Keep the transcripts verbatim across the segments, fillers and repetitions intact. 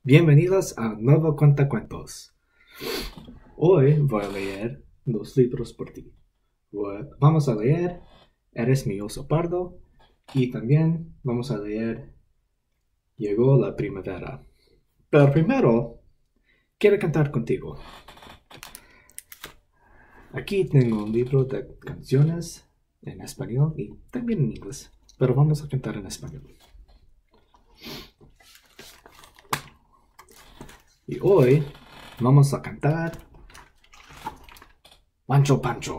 Bienvenidos a un nuevo Cuentacuentos. Hoy voy a leer dos libros por ti. Voy- Vamos a leer Eres mi oso pardo y también vamos a leer Llegó la primavera. Pero primero, quiero cantar contigo. Aquí tengo un libro de canciones en español y también en inglés, pero vamos a cantar en español. Y hoy vamos a cantar Pancho Pancho.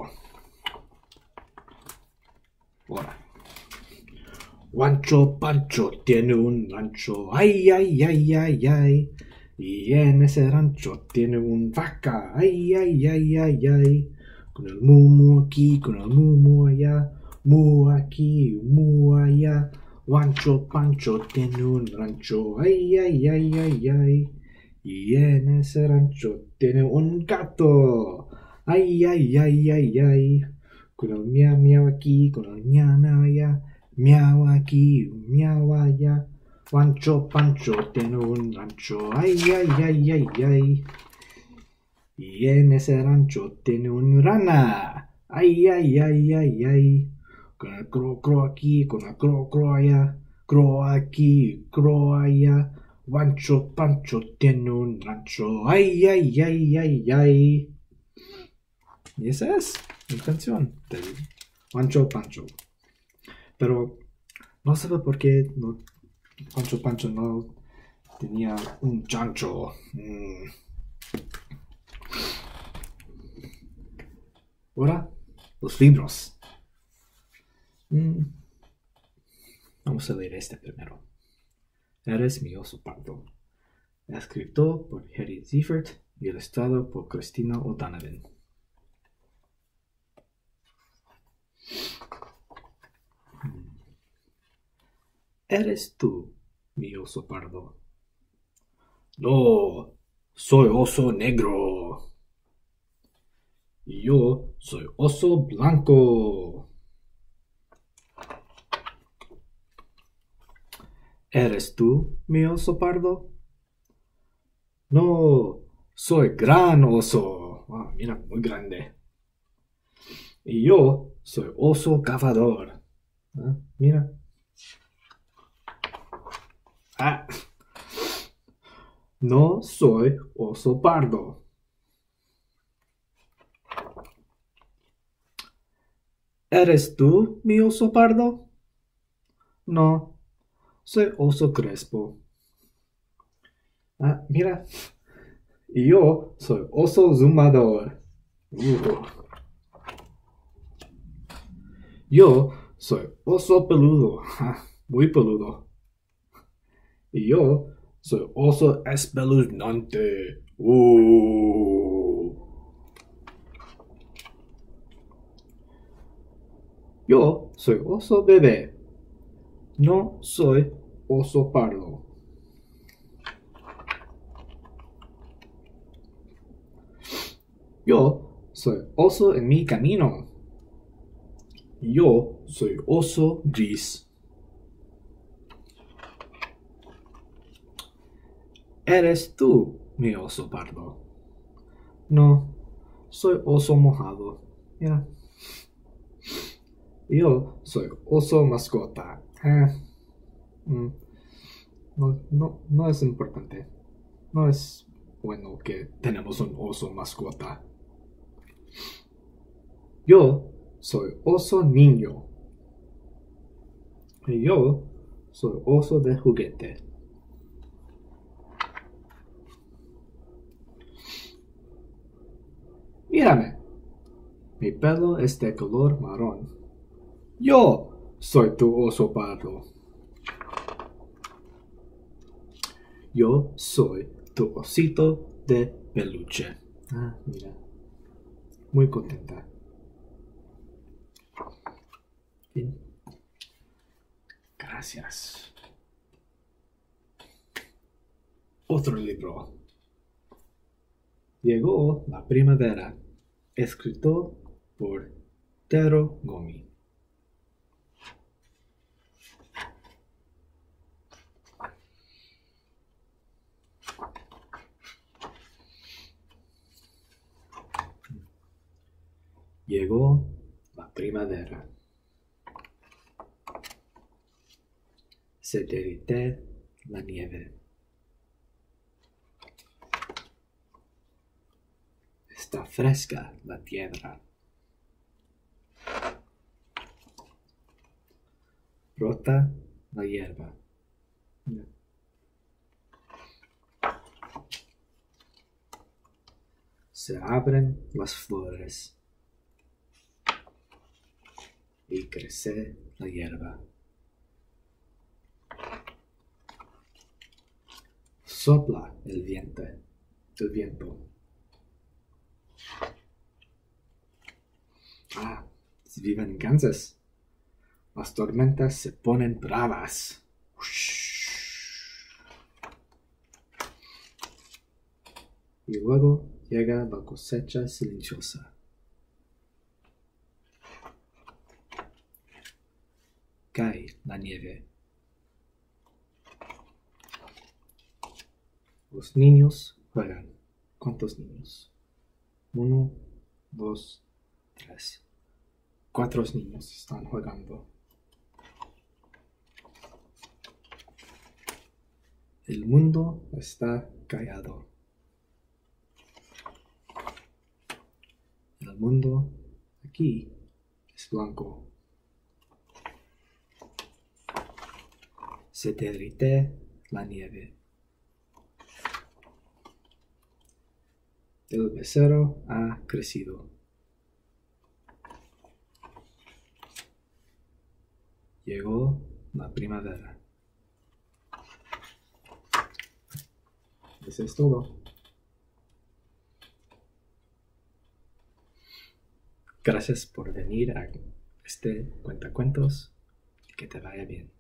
Ahora. Juancho Pancho tiene un rancho, ay, ay, ay, ay, ay. Y en ese rancho tiene un vaca, ay, ay, ay, ay, ay. Con el mumu aquí, con el mumu allá, mu aquí, mu allá. Juancho Pancho tiene un rancho, ay, ay, ay, ay, ay. Y en ese rancho tiene un gato, ay, ay, ay, ay, ay. Con el miau, miau aquí, con el miau, miau allá. Miau aquí, miau allá. Juancho Pancho tiene un rancho, ay, ay, ay, ay, ay. Y en ese rancho tiene una rana, ay, ay, ay, ay, ay. Con el cro, cro aquí, con el cro, cro allá. Cro aquí, cro allá. Juancho Pancho tiene un rancho, ay, ay, ay, ay, ay. Y esa es mi canción de Juancho Pancho. Pero no sé por qué no, Pancho Pancho no tenía un chancho. Mm. Ahora, los libros. Mm. Vamos a leer este primero. Eres mi oso pardo. Escrito por Harry Ziefert y ilustrado por Christina O'Donovan. Mm. ¿Eres tú mi oso pardo? No, soy oso negro. Y yo soy oso blanco. ¿Eres tú mi oso pardo? No, soy gran oso. Ah, mira, muy grande. Y yo soy oso cazador. Ah, mira. Ah, no soy oso pardo. ¿Eres tú mi oso pardo? No, soy oso crespo. Ah, mira. Y yo soy oso zumbador. Uh. Yo soy oso peludo. Ah, muy peludo. Y yo soy oso espeluznante. Uh. Yo soy oso bebé. No soy oso pardo. Yo soy oso en mi camino. Yo soy oso gris. ¿Eres tú mi oso pardo? No, soy oso mojado. Mira. Yo soy oso mascota. Eh, mm, no, no, no es importante. No es bueno que tenemos un oso mascota. Yo soy oso niño. Y yo soy oso de juguete. Mírame. Mi pelo es de color marrón. Yo soy tu oso pardo. Yo soy tu osito de peluche. Ah, mira. Muy contenta. Bien. Gracias. Otro libro. Llegó la primavera. Escrito por Tero Gomi. Llegó la primavera. Se derrite la nieve. Está fresca la tierra. Brota la hierba. Se abren las flores y crece la hierba. Sopla el viento, el viento. Ah, viven en Kansas. Las tormentas se ponen bravas. Y luego llega la cosecha silenciosa. Cae la nieve. Los niños juegan. ¿Cuántos niños? Uno, dos, tres. Cuatro niños están jugando. El mundo está callado. El mundo aquí es blanco. Se derrite la nieve. El becerro ha crecido. Llegó la primavera. Eso es todo. Gracias por venir a este cuentacuentos y que te vaya bien.